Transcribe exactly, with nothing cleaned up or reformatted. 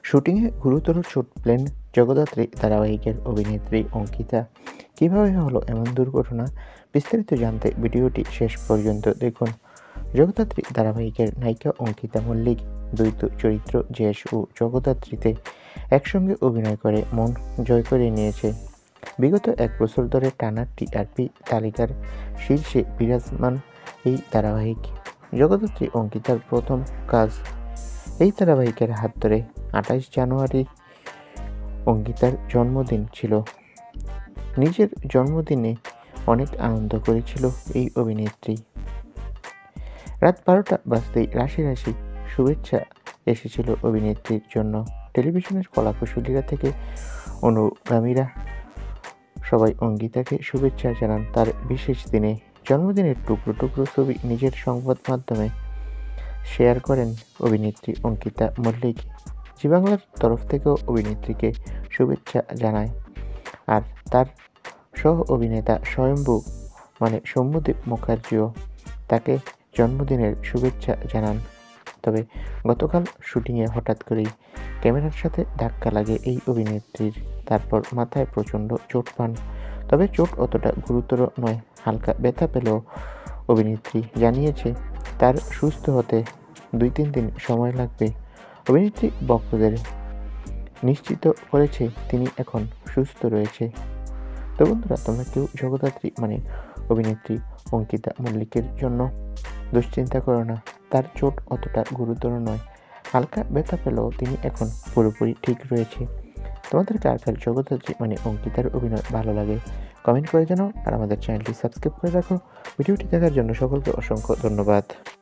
শুটিংয়ে গুরুতর চোট পেলেন জগদ্ধাত্রী ধারাবাহিকের অভিনেত্রী অঙ্কিতা। কীভাবে হলো এমন দুর্ঘটনা? বিস্তারিত জানতে ভিডিওটি শেষ পর্যন্ত দেখুন। জগদ্ধাত্রী ধারাবাহিকের নায়িকা অঙ্কিতা মল্লিক দ্বৈত চরিত্র জেশ ও জগদ্ধাত্রীতে একসঙ্গে অভিনয় করে মন জয় করে নিয়েছে। বিগত এক বছর ধরে টানা টিআরপি তালিকার শীর্ষে বিরাজমান এই ধারাবাহিক। জগদ্ধাত্রী অঙ্কিতার প্রথম কাজ এই ধারাবাহিকের হাত ধরে আঠাশ জানুয়ারি অঙ্কিতার জন্মদিন ছিল। নিজের জন্মদিনে অনেক আনন্দ করেছিল এই অভিনেত্রী। রাত বারোটা বাজতেই রাশি রাশি শুভেচ্ছা এসেছিল অভিনেত্রীর জন্য। টেলিভিশনের কলাকুশলীরা থেকে অনুগামীরা সবাই অঙ্কিতাকে শুভেচ্ছা জানান তার বিশেষ দিনে। জন্মদিনের টুকরো টুকরো ছবি নিজের সংবাদ মাধ্যমে শেয়ার করেন অভিনেত্রী অঙ্কিতা মল্লিক। জি বাংলার তরফ থেকেও অভিনেত্রীকে শুভেচ্ছা জানায়। আর তার সহ অভিনেতা স্বয়ম্ভু মানে সৌম্যদীপ মুখার্জিও তাকে জন্মদিনের শুভেচ্ছা জানান। তবে গতকাল শুটিংয়ে হঠাৎ করেই ক্যামেরার সাথে ধাক্কা লাগে এই অভিনেত্রীর। তারপর মাথায় প্রচণ্ড চোট পান। তবে চোট অতটা গুরুতর নয়, হালকা ব্যথা পেলেও অভিনেত্রী জানিয়েছে তার সুস্থ হতে দুই তিন দিন সময় লাগবে। অভিনেত্রী ভক্তদের নিশ্চিত করেছে তিনি এখন সুস্থ রয়েছে। তো বন্ধুরা, তোমরা কেউ জগদ্ধাত্রী মানে অভিনেত্রী অঙ্কিতা মল্লিকের জন্য দুশ্চিন্তা করো না। তার চোট অতটা গুরুতর নয়, হালকা ব্যথা পেলেও তিনি এখন পুরোপুরি ঠিক রয়েছে। তোমাদের কার কার জগদ্ধাত্রী মানে অঙ্কিতার অভিনয় ভালো লাগে কমেন্ট করে জানাও। আর আমাদের চ্যানেলটি সাবস্ক্রাইব করে রাখো। ভিডিওটি দেখার জন্য সকলকে অসংখ্য ধন্যবাদ।